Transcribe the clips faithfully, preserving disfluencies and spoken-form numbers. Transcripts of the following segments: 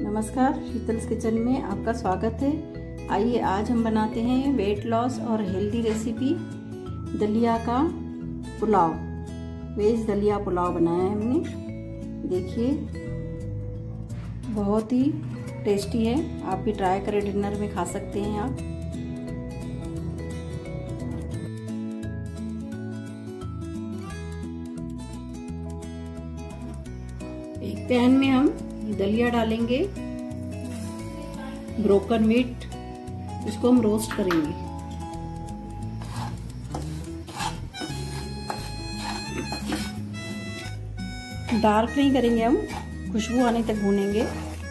नमस्कार, शीतल्स किचन में आपका स्वागत है। आइए आज हम बनाते हैं वेट लॉस और हेल्दी रेसिपी दलिया का पुलाव। वेज दलिया पुलाव बनाया है हमने। देखिए बहुत ही टेस्टी है, आप भी ट्राई करें, डिनर में खा सकते हैं आप। एक पैन में हम दलिया डालेंगे, ब्रोकन व्हीट, इसको हम रोस्ट करेंगे। डार्क नहीं करेंगे, हम खुशबू आने तक भूनेंगे।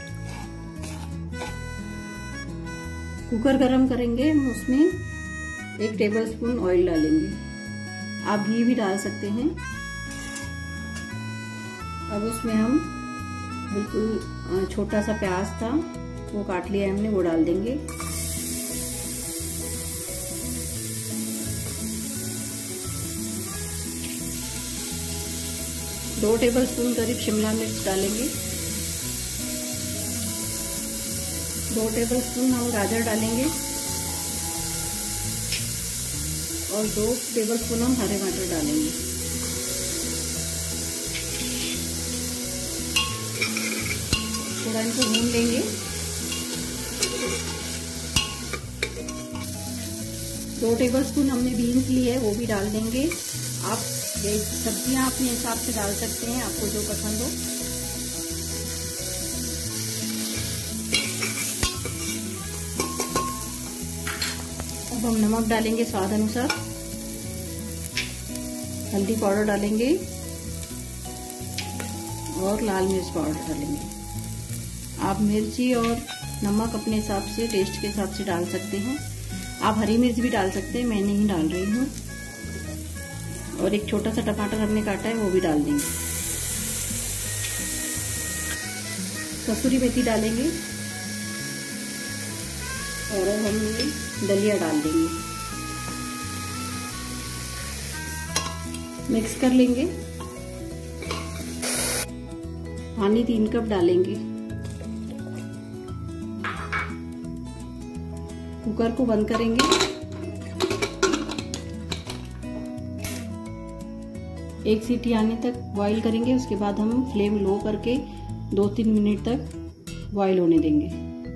कुकर गरम करेंगे, हम उसमें एक टेबलस्पून ऑयल डालेंगे। आप घी भी डाल सकते हैं। अब उसमें हम बिल्कुल छोटा सा प्याज था वो काट लिया हमने, वो डाल देंगे। दो टेबलस्पून करीब शिमला मिर्च डालेंगे। दो टेबलस्पून हम गाजर डालेंगे और दो टेबलस्पून हम हरे मटर डालेंगे। थोड़ा इनको भून लेंगे। दो टेबलस्पून हमने बीन्स ली है, वो भी डाल देंगे। आप सब्जियां अपने हिसाब से डाल सकते हैं, आपको जो पसंद हो। अब हम नमक डालेंगे स्वाद अनुसार, हल्दी पाउडर डालेंगे और लाल मिर्च पाउडर डालेंगे। आप मिर्ची और नमक अपने हिसाब से, टेस्ट के हिसाब से डाल सकते हैं। आप हरी मिर्च भी डाल सकते हैं, मैं नहीं डाल रही हूँ। और एक छोटा सा टमाटर हमने काटा है, वो भी डाल देंगे। कसूरी मेथी डालेंगे और अब हम ये दलिया डाल देंगे। मिक्स कर लेंगे। पानी तीन कप डालेंगे। कुकर को बंद करेंगे। एक सीटी आने तक बॉईल करेंगे, उसके बाद हम फ्लेम लो करके दो तीन मिनट तक बॉईल होने देंगे।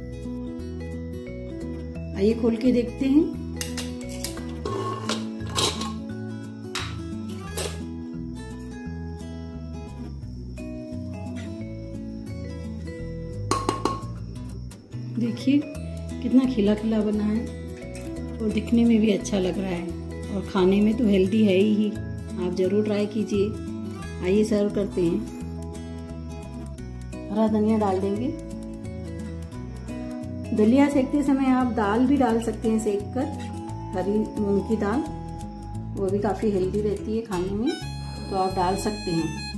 आइए खोल के देखते हैं। देखिए कितना खिला खिला बना है और दिखने में भी अच्छा लग रहा है और खाने में तो हेल्दी है ही। आप जरूर ट्राई कीजिए। आइए सर्व करते हैं। हरा धनिया डाल देंगे। दलिया सेकते समय आप दाल भी डाल सकते हैं सेक कर, हरी मूंग की दाल, वो भी काफ़ी हेल्दी रहती है खाने में, तो आप डाल सकते हैं।